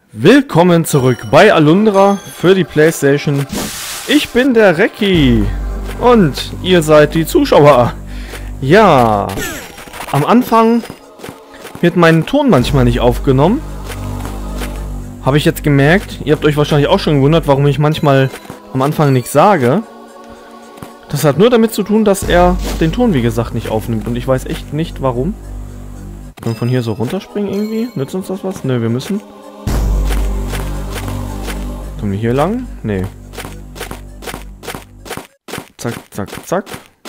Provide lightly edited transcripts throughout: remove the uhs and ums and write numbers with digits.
Willkommen zurück bei Alundra für die Playstation. Ich bin der Recki und ihr seid die Zuschauer. Ja, am Anfang wird mein Ton manchmal nicht aufgenommen. Habe ich jetzt gemerkt. Ihr habt euch wahrscheinlich auch schon gewundert, warum ich manchmal am Anfang nichts sage. Das hat nur damit zu tun, dass er den Ton, wie gesagt, nicht aufnimmt. Und ich weiß echt nicht, warum. Können wir von hier so runterspringen irgendwie? Nützt uns das was? Nö, wir müssen... Kommen wir hier lang? Nee. Zack, zack, zack.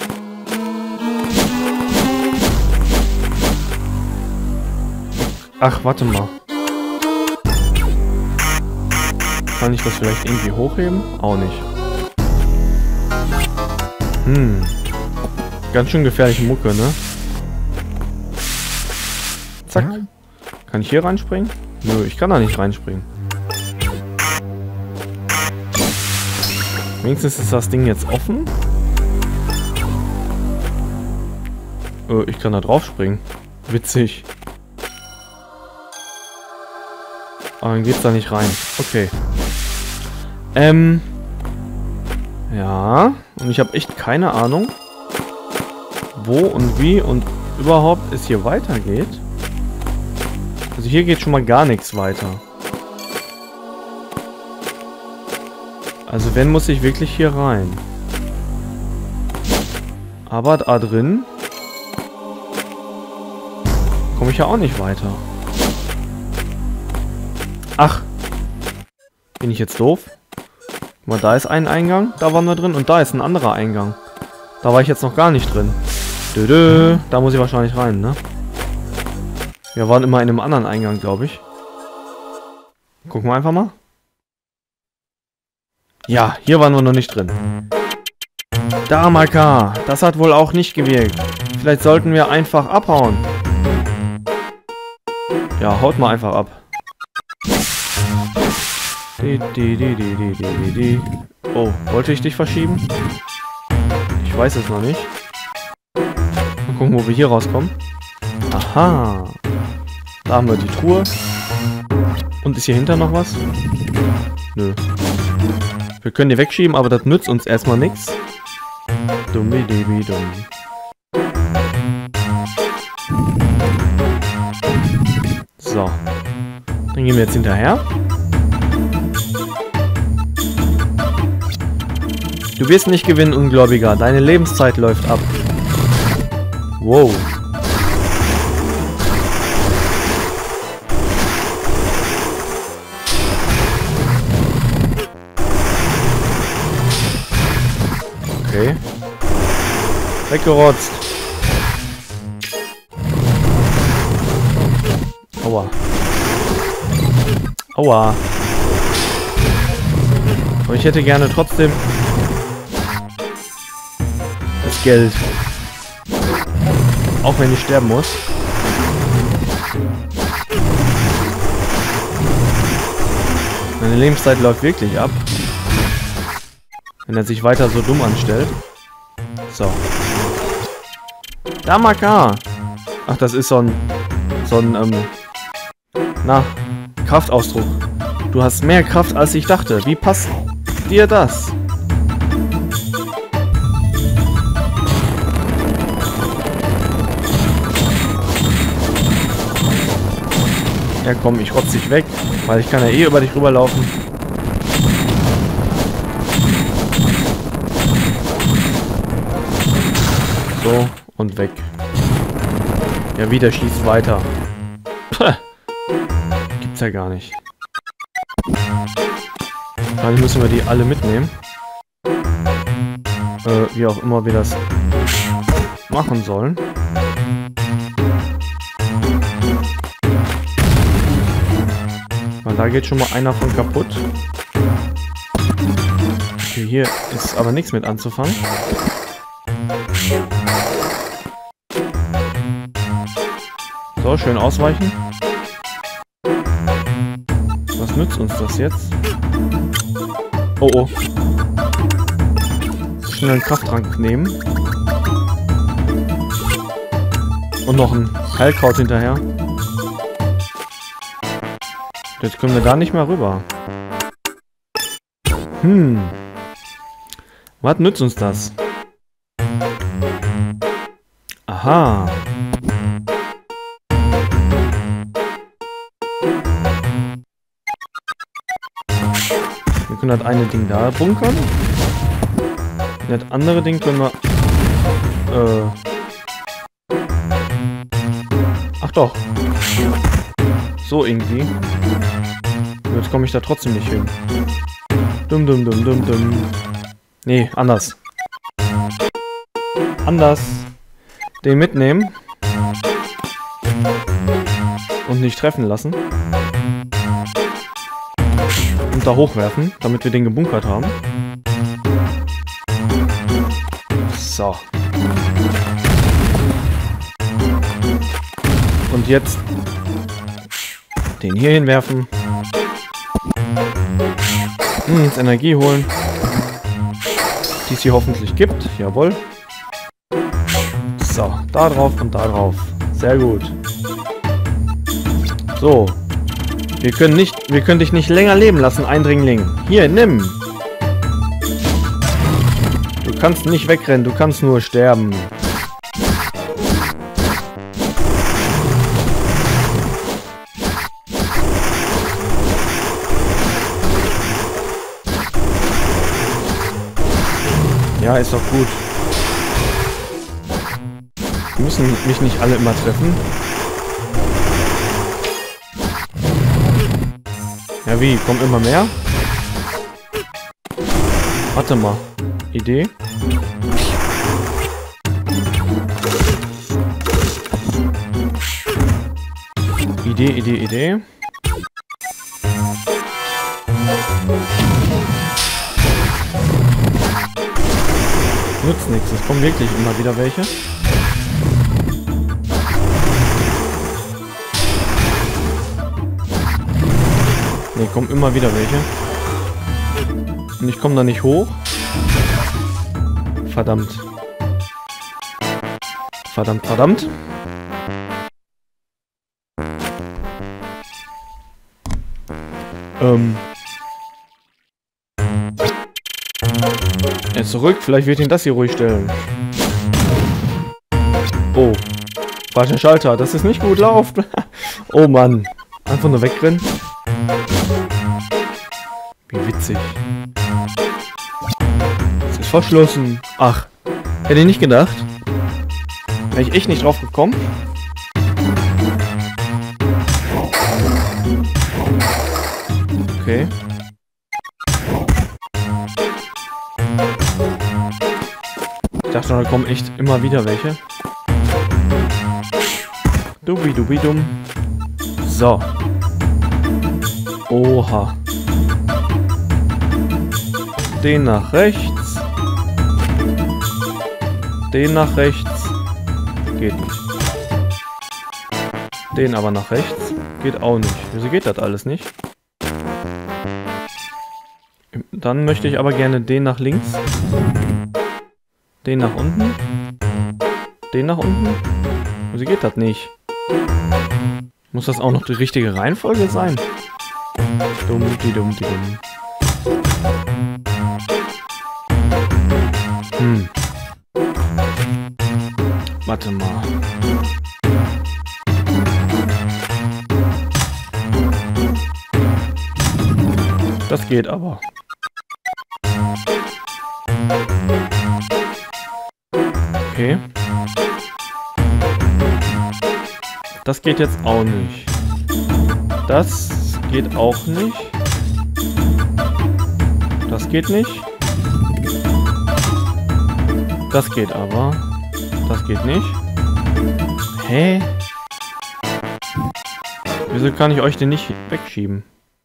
Ach, warte mal. Kann ich das vielleicht irgendwie hochheben? Auch nicht. Ganz schön gefährliche Mucke, ne? Zack. Kann ich hier reinspringen? Nö, ich kann da nicht reinspringen. Wenigstens ist das Ding jetzt offen. Ich kann da drauf springen. Witzig. Aber dann geht's da nicht rein. Okay. Ja. Und ich habe echt keine Ahnung, wo und wie und überhaupt es hier weitergeht. Also hier geht schon mal gar nichts weiter. Also wenn, muss ich wirklich hier rein. Aber da drin komme ich ja auch nicht weiter. Ach. Bin ich jetzt doof? Guck mal, da ist ein Eingang, da waren wir drin und da ist ein anderer Eingang. Da war ich jetzt noch gar nicht drin. Da muss ich wahrscheinlich rein, ne? Wir waren immer in einem anderen Eingang, glaube ich. Gucken wir einfach mal. Ja, hier waren wir noch nicht drin. Da, Maka. Das hat wohl auch nicht gewirkt. Vielleicht sollten wir einfach abhauen. Ja, haut mal einfach ab. Oh, wollte ich dich verschieben? Ich weiß es noch nicht. Mal gucken, wo wir hier rauskommen. Aha. Da haben wir die Truhe. Und ist hier hinter noch was? Nö. Wir können die wegschieben, aber das nützt uns erstmal nichts. Dummi. So. Dann gehen wir jetzt hinterher. Du wirst nicht gewinnen, Ungläubiger. Deine Lebenszeit läuft ab. Wow. Okay. Weggerotzt. Aua. Aua. Aber ich hätte gerne trotzdem das Geld. Auch wenn ich sterben muss. Meine Lebenszeit läuft wirklich ab. Wenn er sich weiter so dumm anstellt. So. Da, Maka. Ach, das ist so ein Kraftausdruck. Du hast mehr Kraft, als ich dachte. Wie passt dir das? Ja komm, ich rotz dich weg, weil ich kann ja eh über dich rüberlaufen. So, und weg. Ja, wieder schießt weiter. Puh. Gibt's ja gar nicht. Dann müssen wir die alle mitnehmen. Wie auch immer wir das machen sollen. Weil da geht schon mal einer von kaputt. Okay, hier ist aber nichts mit anzufangen. So, schön ausweichen. Was nützt uns das jetzt? Oh, oh. Schnell einen Krafttrank nehmen. Und noch ein Heilkraut hinterher. Jetzt können wir da nicht mehr rüber. Was nützt uns das? Aha. Wir können das eine Ding da bunkern. Das andere Ding können wir... Ach doch. So irgendwie. Jetzt komme ich da trotzdem nicht hin. Dumm, dumm, dumm, dumm, dumm. Nee, anders. Anders. Den mitnehmen. Und nicht treffen lassen. Und da hochwerfen, damit wir den gebunkert haben. So. Und jetzt den hier hinwerfen. Jetzt Energie holen. Die es hier hoffentlich gibt. Jawohl. So, da drauf und da drauf. Sehr gut. So. Wir können dich nicht länger leben lassen, Eindringling. Hier, nimm. Du kannst nicht wegrennen, du kannst nur sterben. Ja, ist doch gut. Die müssen mich nicht alle immer treffen. Ja, wie? Kommen immer mehr? Warte mal. Idee? Idee. Nützt nichts, es kommen wirklich immer wieder welche. Ne, kommen immer wieder welche. Und ich komme da nicht hoch. Verdammt. Verdammt. Er ist zurück, vielleicht wird ihn das hier ruhig stellen. Oh. Falscher Schalter, das ist nicht gut, lauf! Oh Mann. Einfach nur wegrennen. Wie witzig. Es ist verschlossen. Ach, hätte ich nicht gedacht. Wäre ich echt nicht drauf gekommen. Okay. Ich dachte schon, da kommen echt immer wieder welche. Dubi-dubi-dum. So. Oha. Den nach rechts. Den nach rechts. Geht nicht. Den aber nach rechts. Geht auch nicht. Wieso geht das alles nicht? Dann möchte ich aber gerne den nach links. Den nach unten. Den nach unten. Wieso geht das nicht? Muss das auch noch die richtige Reihenfolge sein? Dumm. Warte mal. Das geht aber. Okay. Das geht jetzt auch nicht. Das geht auch nicht. Das geht nicht. Das geht aber. Das geht nicht. Hä? Wieso kann ich euch den nicht wegschieben?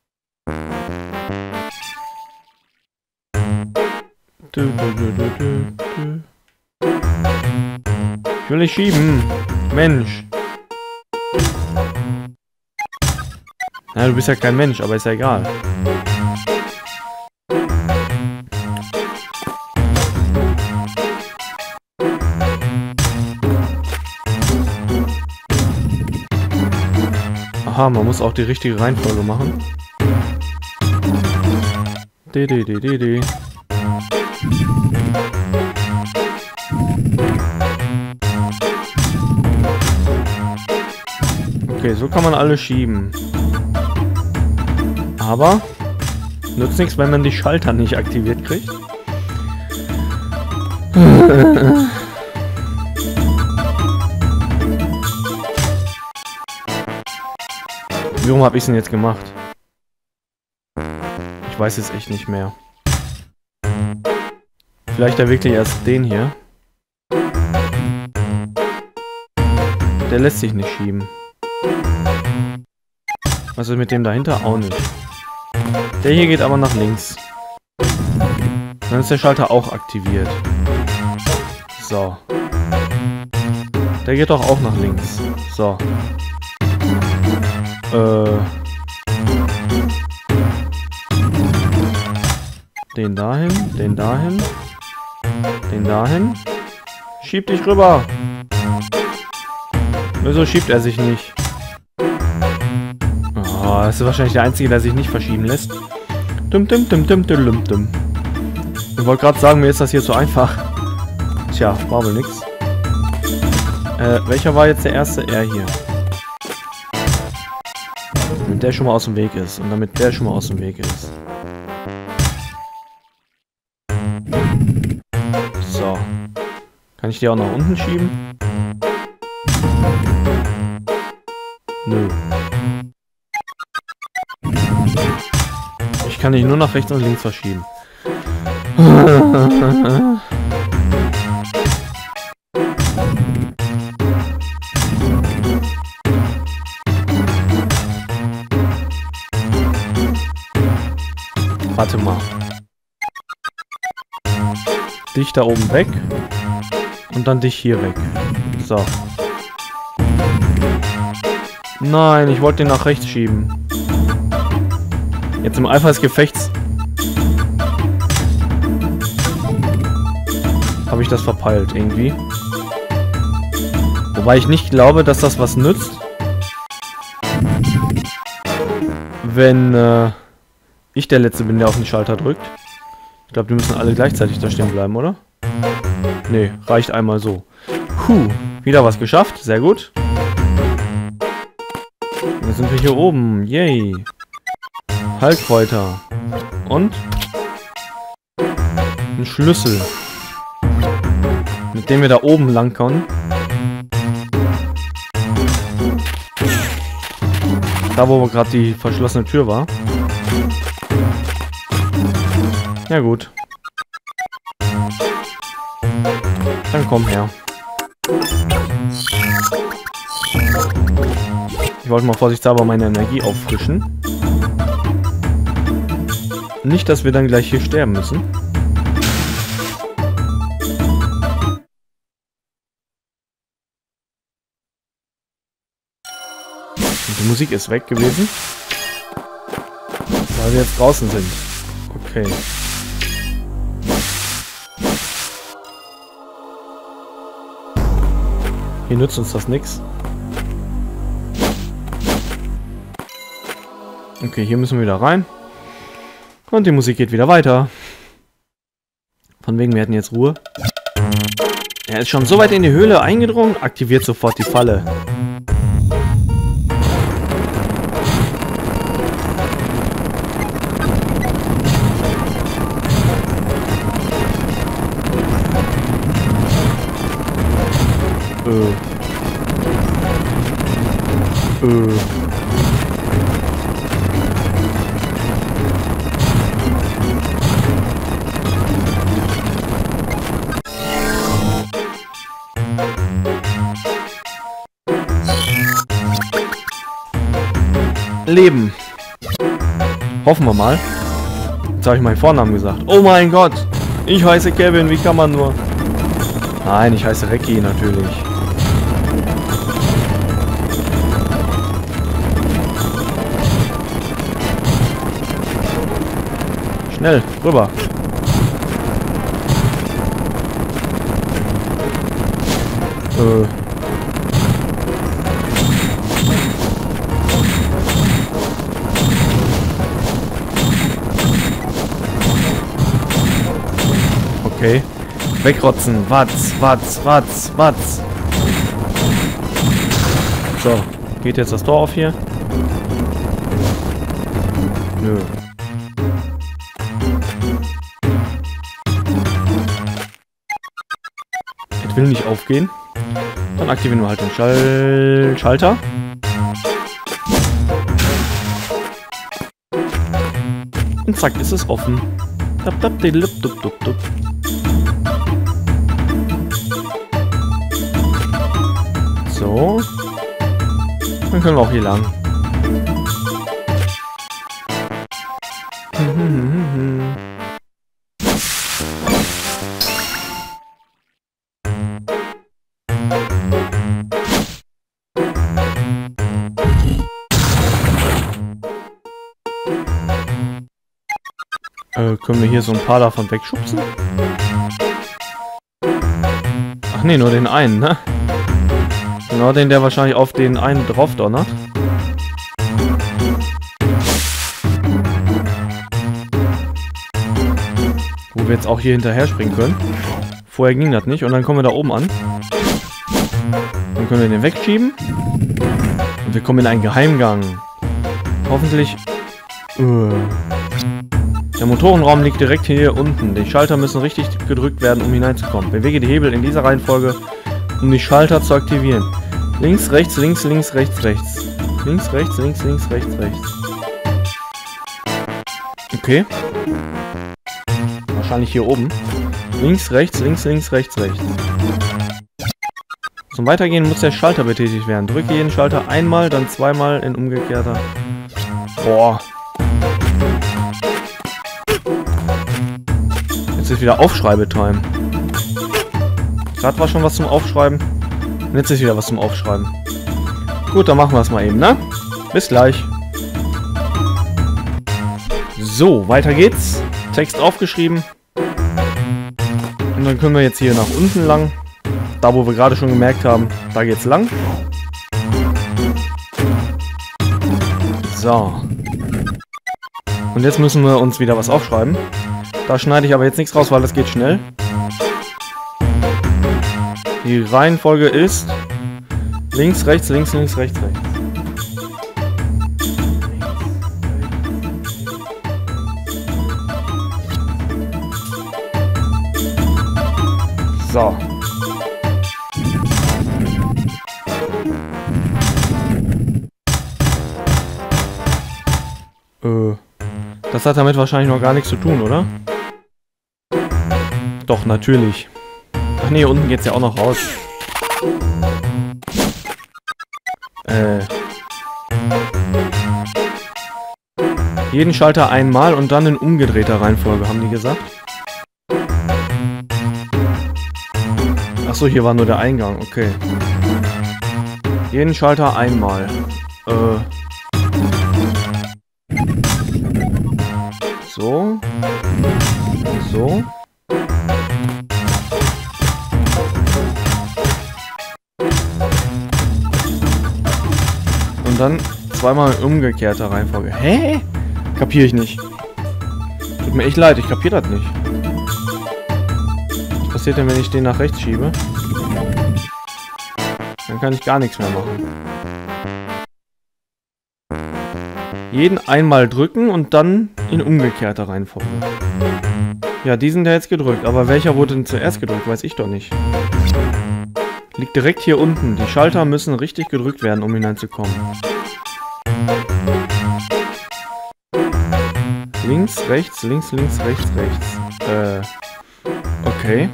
Ich will nicht schieben. Mensch. Na, du bist ja kein Mensch, aber ist ja egal. Aha. Aha, man muss auch die richtige Reihenfolge machen. De. Okay, so kann man alle schieben. Aber nützt nichts, wenn man die Schalter nicht aktiviert kriegt. Warum habe ich es denn jetzt gemacht? Ich weiß es echt nicht mehr. Vielleicht ja wirklich erst den hier. Der lässt sich nicht schieben. Was ist mit dem dahinter? Auch nicht. Der hier geht aber nach links. Dann ist der Schalter auch aktiviert. So. Der geht doch auch nach links. So. Den dahin, den dahin. Den dahin. Schieb dich rüber. Wieso schiebt er sich nicht? Oh, das ist wahrscheinlich der Einzige, der sich nicht verschieben lässt. Ich wollte gerade sagen, mir ist das hier zu einfach. Tja, war wohl nix. Welcher war jetzt der erste? Er hier. Damit der schon mal aus dem Weg ist. Und damit der schon mal aus dem Weg ist. So. Kann ich die auch nach unten schieben? Nö. Ich kann dich nur nach rechts und links verschieben. Warte mal. Dich da oben weg. Und dann dich hier weg. So. Nein, ich wollte den nach rechts schieben. Jetzt im Eifer des Gefechts habe ich das verpeilt irgendwie. Wobei ich nicht glaube, dass das was nützt. Wenn ich der Letzte bin, der auf den Schalter drückt. Ich glaube, die müssen alle gleichzeitig da stehen bleiben, oder? Nee, reicht einmal so. Puh, wieder was geschafft. Sehr gut. Jetzt sind wir hier oben. Yay. Heilkräuter. Und? Ein Schlüssel. Mit dem wir da oben lang können. Da, wo gerade die verschlossene Tür war. Ja gut. Dann komm her. Ich wollte mal vorsichtshalber meine Energie auffrischen. Nicht, dass wir dann gleich hier sterben müssen. Und die Musik ist weg gewesen. Weil wir jetzt draußen sind. Okay. Hier nützt uns das nichts. Okay, hier müssen wir wieder rein. Und die Musik geht wieder weiter. Von wegen, wir hätten jetzt Ruhe. Er ist schon so weit in die Höhle eingedrungen, aktiviert sofort die Falle. Leben. Hoffen wir mal. Jetzt habe ich meinen Vornamen gesagt. Oh mein Gott. Ich heiße Kevin. Wie kann man nur... Nein, ich heiße Recki natürlich. Schnell, rüber. Okay. Wegrotzen. Watz, watz, watz, watz. So. Geht jetzt das Tor auf hier? Nö. Das will nicht aufgehen. Dann aktivieren wir halt den Schalter. Und zack, ist es offen. So. Dann können wir auch hier lang. Können wir hier so ein paar davon wegschubsen? Ach nee, nur den einen, ne? Genau den, der wahrscheinlich auf den einen drauf donnert. Wo wir jetzt auch hier hinterher springen können. Vorher ging das nicht. Und dann kommen wir da oben an. Dann können wir den wegschieben. Und wir kommen in einen Geheimgang. Hoffentlich... Der Motorenraum liegt direkt hier unten. Die Schalter müssen richtig gedrückt werden, um hineinzukommen. Bewege die Hebel in dieser Reihenfolge, um die Schalter zu aktivieren. Links, rechts, links, links, rechts, rechts. Links, rechts, links, links, rechts, rechts. Okay. Wahrscheinlich hier oben. Links, rechts, links, links, rechts, rechts. Zum Weitergehen muss der Schalter betätigt werden. Drücke jeden Schalter einmal, dann zweimal in umgekehrter... Boah. Jetzt ist wieder Aufschreibetime. Gerade war schon was zum Aufschreiben. Und jetzt ist wieder was zum Aufschreiben. Gut, dann machen wir es mal eben, ne? Bis gleich. So, weiter geht's. Text aufgeschrieben. Und dann können wir jetzt hier nach unten lang. Da, wo wir gerade schon gemerkt haben, da geht's lang. So. Und jetzt müssen wir uns wieder was aufschreiben. Da schneide ich aber jetzt nichts raus, weil das geht schnell. Die Reihenfolge ist links, rechts, links, links, rechts, rechts. So. Das hat damit wahrscheinlich noch gar nichts zu tun, oder? Doch, natürlich. Ach nee, unten geht's ja auch noch raus. Jeden Schalter einmal und dann in umgedrehter Reihenfolge, haben die gesagt. Achso, hier war nur der Eingang, okay. Jeden Schalter einmal. So. So. Und dann zweimal in umgekehrter Reihenfolge. Hä? Kapiere ich nicht. Tut mir echt leid, ich kapiere das nicht. Was passiert denn, wenn ich den nach rechts schiebe? Dann kann ich gar nichts mehr machen. Jeden einmal drücken und dann in umgekehrter Reihenfolge. Ja, die sind ja jetzt gedrückt. Aber welcher wurde denn zuerst gedrückt? Weiß ich doch nicht. Liegt direkt hier unten. Die Schalter müssen richtig gedrückt werden, um hineinzukommen. Links, rechts, links, links, rechts, rechts. Okay.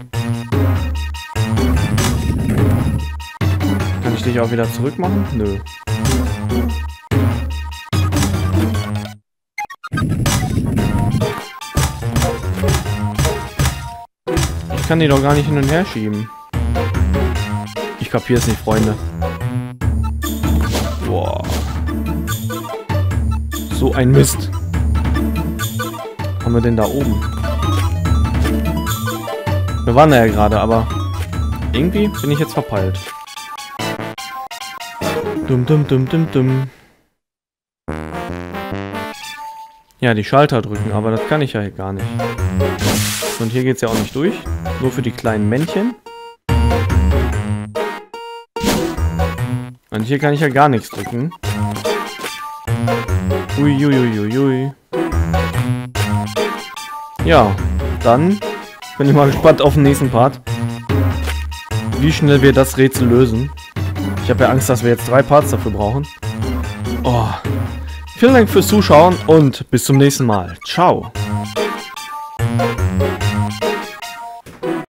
Kann ich dich auch wieder zurück machen? Nö. Ich kann die doch gar nicht hin und her schieben. Ich kapier's nicht, Freunde. Boah. So ein Mist. Was haben wir denn da oben? Wir waren da ja gerade, aber irgendwie bin ich jetzt verpeilt. Dumm, dumm, dumm, dumm, dumm. Ja, die Schalter drücken, aber das kann ich ja gar nicht. Und hier geht's ja auch nicht durch. Nur für die kleinen Männchen. Und hier kann ich ja gar nichts drücken. Uiuiuiui. Ja, dann bin ich mal gespannt auf den nächsten Part. Wie schnell wir das Rätsel lösen. Ich habe ja Angst, dass wir jetzt 3 Parts dafür brauchen. Oh. Vielen Dank fürs Zuschauen und bis zum nächsten Mal. Ciao.